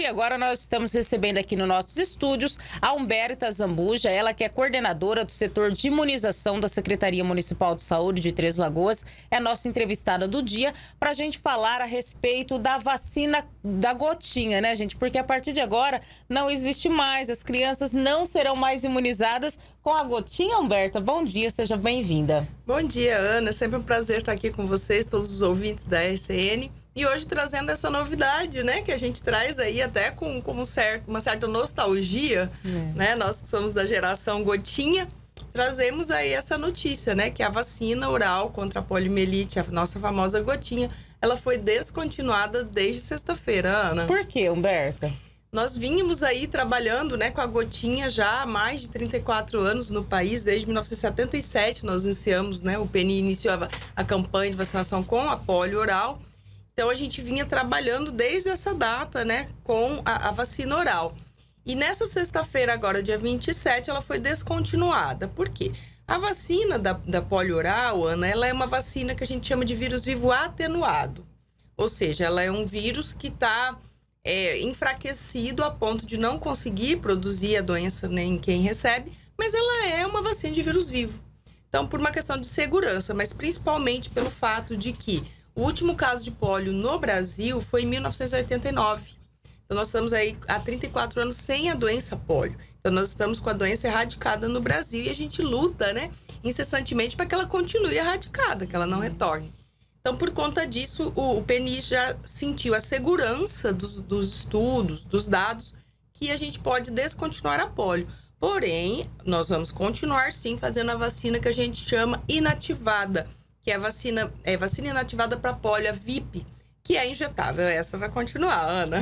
e agora nós estamos recebendo aqui nos nossos estúdios a Humberta Zambuja, ela que é coordenadora do setor de imunização da Secretaria Municipal de Saúde de Três Lagoas, é a nossa entrevistada do dia, para a gente falar a respeito da vacina da gotinha, né, gente? Porque a partir de agora não existe mais, as crianças não serão mais imunizadas com a gotinha. Humberta, bom dia, seja bem-vinda. Bom dia, Ana, sempre um prazer estar aqui com vocês, todos os ouvintes da RCN. E hoje trazendo essa novidade, né, que a gente traz aí até com uma certa nostalgia, né, nós que somos da geração gotinha, trazemos aí essa notícia, né, que a vacina oral contra a poliomielite, a nossa famosa gotinha, ela foi descontinuada desde sexta-feira, Ana. Por quê, Humberta? Nós vínhamos aí trabalhando, né, com a gotinha já há mais de 34 anos no país, desde 1977 nós iniciamos, né, o PNI iniciou a campanha de vacinação com a polio oral. Então, a gente vinha trabalhando desde essa data, né, com a vacina oral. E nessa sexta-feira, agora, dia 27, ela foi descontinuada. Por quê? A vacina da polio oral, Ana, ela é uma vacina que a gente chama de vírus vivo atenuado. Ou seja, ela é um vírus que está enfraquecido a ponto de não conseguir produzir a doença nem quem recebe, mas ela é uma vacina de vírus vivo. Então, por uma questão de segurança, mas principalmente pelo fato de que o último caso de pólio no Brasil foi em 1989. Então, nós estamos aí há 34 anos sem a doença pólio. Então, nós estamos com a doença erradicada no Brasil e a gente luta, né, incessantemente para que ela continue erradicada, que ela não retorne. Então, por conta disso, o PNI já sentiu a segurança dos estudos, dos dados, que a gente pode descontinuar a pólio. Porém, nós vamos continuar, sim, fazendo a vacina que a gente chama inativada, que é a vacina inativada para polio, a VIP, que é injetável. Essa vai continuar, Ana.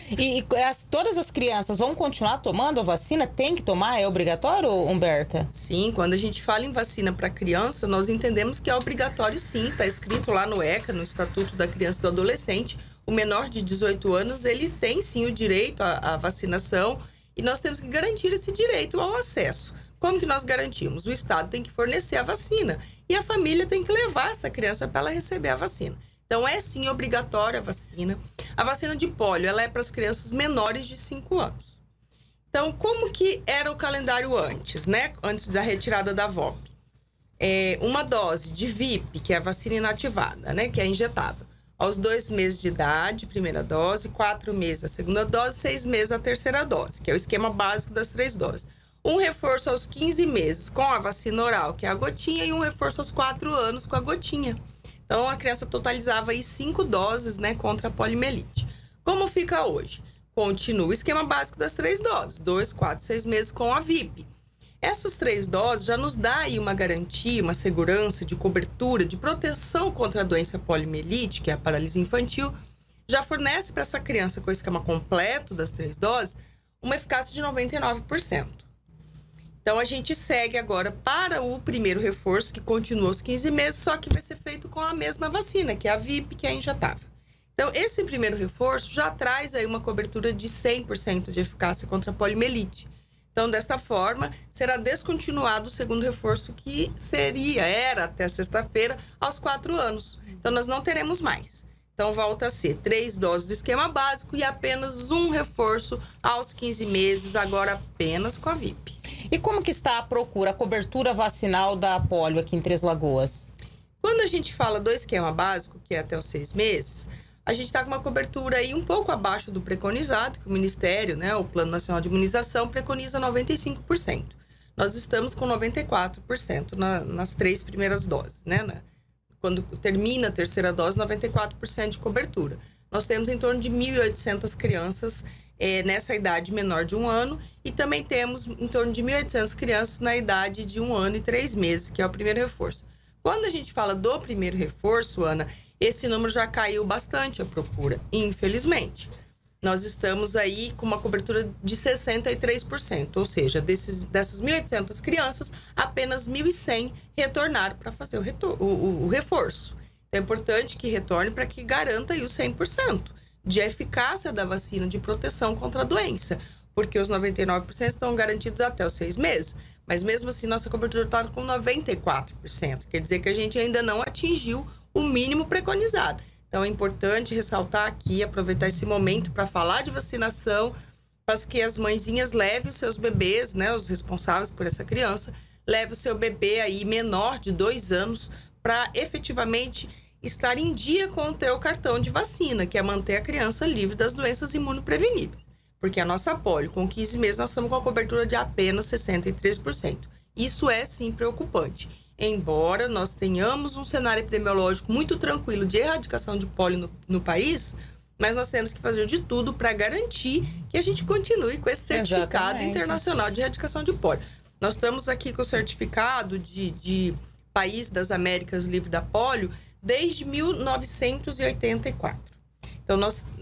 E todas as crianças vão continuar tomando a vacina? Tem que tomar? É obrigatório, Humberta? Sim, quando a gente fala em vacina para criança, nós entendemos que é obrigatório, sim. Está escrito lá no ECA, no Estatuto da Criança e do Adolescente. O menor de 18 anos, ele tem, sim, o direito à vacinação e nós temos que garantir esse direito ao acesso. Como que nós garantimos? O Estado tem que fornecer a vacina e a família tem que levar essa criança para ela receber a vacina. Então, é sim obrigatória a vacina. A vacina de pólio, ela é para as crianças menores de 5 anos. Então, como que era o calendário antes, né? Antes da retirada da VOP? Uma dose de VIP, que é a vacina inativada, né? Que é injetável. Aos 2 meses de idade, primeira dose, 4 meses a segunda dose, 6 meses a terceira dose, que é o esquema básico das 3 doses. Um reforço aos 15 meses com a vacina oral, que é a gotinha, e um reforço aos 4 anos com a gotinha. Então, a criança totalizava aí 5 doses, né, contra a poliomielite. Como fica hoje? Continua o esquema básico das 3 doses, 2, 4, 6 meses com a VIP. Essas 3 doses já nos dá aí uma garantia, uma segurança de cobertura, de proteção contra a doença poliomielite, que é a paralisia infantil, já fornece para essa criança com o esquema completo das 3 doses uma eficácia de 99%. Então, a gente segue agora para o primeiro reforço, que continua aos 15 meses, só que vai ser feito com a mesma vacina, que é a VIP, que é injetável. Então, esse primeiro reforço já traz aí uma cobertura de 100% de eficácia contra a poliomielite. Então, desta forma, será descontinuado o segundo reforço, que era até sexta-feira, aos 4 anos. Então, nós não teremos mais. Então, volta a ser 3 doses do esquema básico e apenas um reforço aos 15 meses, agora apenas com a VIP. E como que está a procura, a cobertura vacinal da polio aqui em Três Lagoas? Quando a gente fala do esquema básico, que é até os 6 meses, a gente está com uma cobertura aí um pouco abaixo do preconizado, que o Ministério, né, o Plano Nacional de Imunização, preconiza 95%. Nós estamos com 94% nas 3 primeiras doses, né? Quando termina a terceira dose, 94% de cobertura. Nós temos em torno de 1.800 crianças nessa idade menor de 1 ano e também temos em torno de 1.800 crianças na idade de 1 ano e 3 meses, que é o primeiro reforço. Quando a gente fala do primeiro reforço, Ana, esse número já caiu bastante a procura, infelizmente. Nós estamos aí com uma cobertura de 63%, ou seja, dessas 1.800 crianças, apenas 1.100 retornaram para fazer o reforço. É importante que retorne para que garanta aí os 100% de eficácia da vacina de proteção contra a doença, porque os 99% estão garantidos até os 6 meses. Mas mesmo assim, nossa cobertura está com 94%. Quer dizer que a gente ainda não atingiu o mínimo preconizado. Então, é importante ressaltar aqui, aproveitar esse momento para falar de vacinação, para que as mãezinhas levem os seus bebês, né, os responsáveis por essa criança, leve o seu bebê aí menor de 2 anos para efetivamente estar em dia com o teu cartão de vacina, que é manter a criança livre das doenças imunopreveníveis. Porque a nossa polio, com 15 meses, nós estamos com a cobertura de apenas 63%. Isso é, sim, preocupante. Embora nós tenhamos um cenário epidemiológico muito tranquilo de erradicação de polio no país, mas nós temos que fazer de tudo para garantir que a gente continue com esse certificado internacional de erradicação de polio. Nós estamos aqui com o certificado de país das Américas livre da polio desde 1984. Então,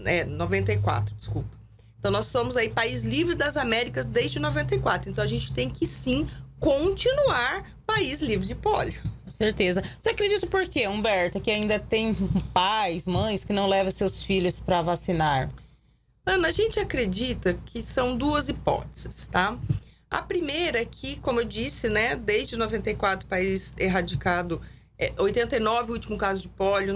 94, desculpa. Então, nós somos aí país livre das Américas desde 94. Então, a gente tem que, sim, continuar país livre de polio. Com certeza. Você acredita por quê, Humberta, que ainda tem pais, mães que não levam seus filhos para vacinar? Ana, a gente acredita que são 2 hipóteses, tá? A primeira é que, como eu disse, né, desde 94, país erradicado, 89, o último caso de polio,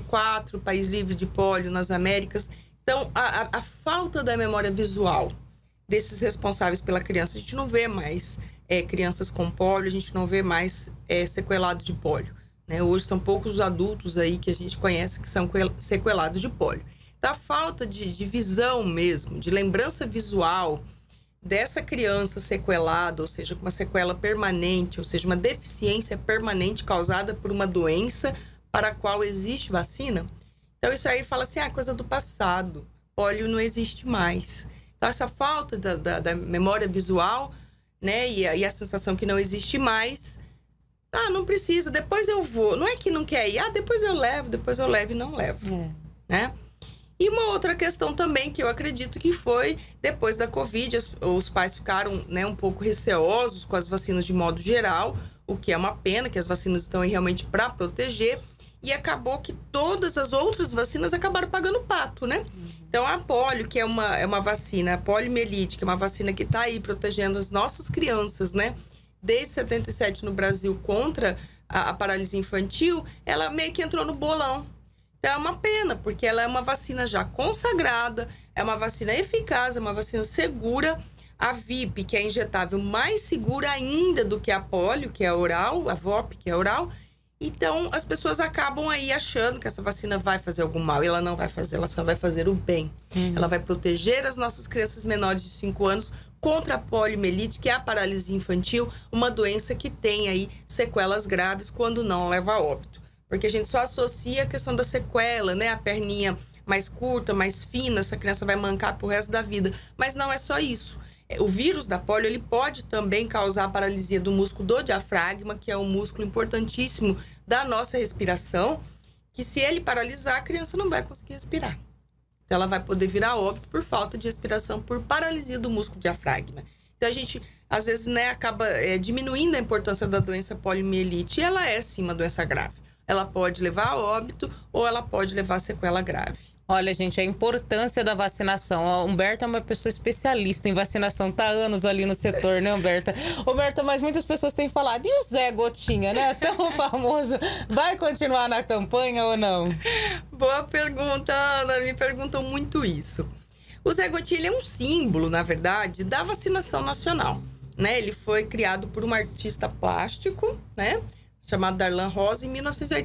94, país livre de polio nas Américas. Então, a falta da memória visual desses responsáveis pela criança, a gente não vê mais crianças com polio, a gente não vê mais sequelados de polio, né? Hoje são poucos os adultos aí que a gente conhece que são sequelados de polio. Então, a falta de visão mesmo, de lembrança visual dessa criança sequelada, ou seja, com uma sequela permanente, ou seja, uma deficiência permanente causada por uma doença para a qual existe vacina. Então, isso aí fala assim, coisa do passado, polio não existe mais. Então, essa falta da memória visual, né, e a sensação que não existe mais, não precisa, depois eu vou. Não é que não quer ir, depois eu levo e não levo, né? E uma outra questão também que eu acredito que foi, depois da Covid, os pais ficaram, né, um pouco receosos com as vacinas de modo geral, o que é uma pena, que as vacinas estão aí realmente para proteger, e acabou que todas as outras vacinas acabaram pagando pato, né? Então, a polio, que é uma vacina, a poliomielite, que é uma vacina que está aí protegendo as nossas crianças, né? Desde 77 no Brasil contra a paralisia infantil, ela meio que entrou no bolão. Então, é uma pena, porque ela é uma vacina já consagrada, é uma vacina eficaz, é uma vacina segura. A VIP, que é injetável, mais segura ainda do que a polio, que é oral, a VOP, que é oral. Então, as pessoas acabam aí achando que essa vacina vai fazer algum mal. E ela não vai fazer, ela só vai fazer o bem. Ela vai proteger as nossas crianças menores de 5 anos contra a poliomielite, que é a paralisia infantil, uma doença que tem aí sequelas graves quando não leva a óbito. Porque a gente só associa a questão da sequela, né? A perninha mais curta, mais fina, essa criança vai mancar pro resto da vida. Mas não é só isso. O vírus da polio, ele pode também causar a paralisia do músculo do diafragma, que é um músculo importantíssimo da nossa respiração, que se ele paralisar, a criança não vai conseguir respirar. Então, ela vai poder virar óbito por falta de respiração, por paralisia do músculo diafragma. Então, a gente, às vezes, né, acaba diminuindo a importância da doença poliomielite, e ela é, sim, uma doença grave. Ela pode levar a óbito ou ela pode levar a sequela grave. Olha, gente, a importância da vacinação. A Humberta é uma pessoa especialista em vacinação. Tá há anos ali no setor, né, Humberta? Humberta, mas muitas pessoas têm falado. E o Zé Gotinha, né? Tão famoso. Vai continuar na campanha ou não? Boa pergunta, Ana. Me perguntam muito isso. O Zé Gotinha, ele é um símbolo, na verdade, da vacinação nacional, né? Ele foi criado por um artista plástico, né? Chamado Darlan Rosa, em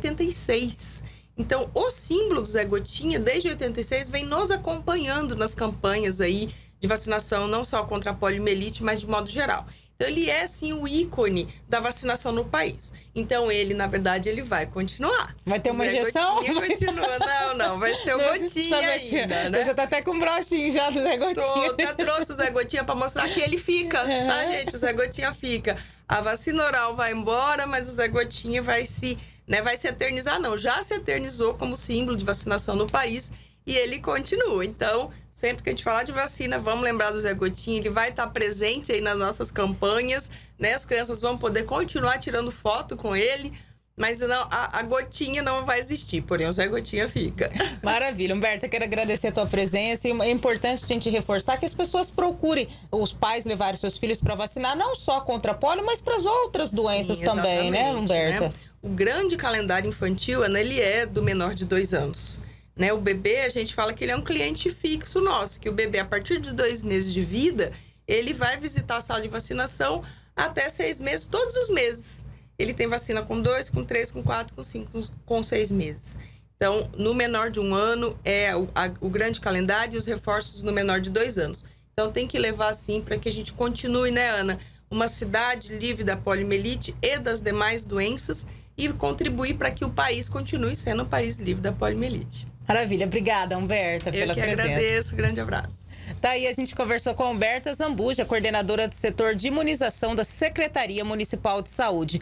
1986. Então, o símbolo do Zé Gotinha, desde 86, vem nos acompanhando nas campanhas aí de vacinação, não só contra a poliomielite, mas de modo geral. Então, ele é, sim, o ícone da vacinação no país. Então, ele, na verdade, ele vai continuar. Vai ter uma injeção? Gotinha continua. Não, vai ser o Gotinha ainda, né? Você tá até com um brochinho já do Zé Gotinha. Até trouxe o Zé Gotinha para mostrar que ele fica, tá, gente? O Zé Gotinha fica. A vacina oral vai embora, mas o Zé Gotinha vai se eternizar, não. Já se eternizou como símbolo de vacinação no país e ele continua. Então, sempre que a gente falar de vacina, vamos lembrar do Zé Gotinha. Ele vai estar presente aí nas nossas campanhas, né? As crianças vão poder continuar tirando foto com ele, mas não, a Gotinha não vai existir, porém o Zé Gotinha fica. Maravilha. Humberta, quero agradecer a tua presença. E é importante a gente reforçar que as pessoas procurem os pais levarem seus filhos para vacinar, não só contra a polio, mas para as outras doenças também, né, Humberta? Né? O grande calendário infantil, Ana, ele é do menor de 2 anos. né? O bebê, a gente fala que ele é um cliente fixo nosso, que o bebê, a partir de 2 meses de vida, ele vai visitar a sala de vacinação até 6 meses, todos os meses. Ele tem vacina com 2, com 3, com 4, com 5, com 6 meses. Então, no menor de 1 ano é o grande calendário e os reforços no menor de 2 anos. Então, tem que levar assim para que a gente continue, né, Ana? Uma cidade livre da poliomielite e das demais doenças e contribuir para que o país continue sendo um país livre da poliomielite. Maravilha. Obrigada, Humberta, pela presença. Eu que agradeço. Grande abraço. Tá aí, a gente conversou com a Humberta Zambuja, coordenadora do setor de imunização da Secretaria Municipal de Saúde.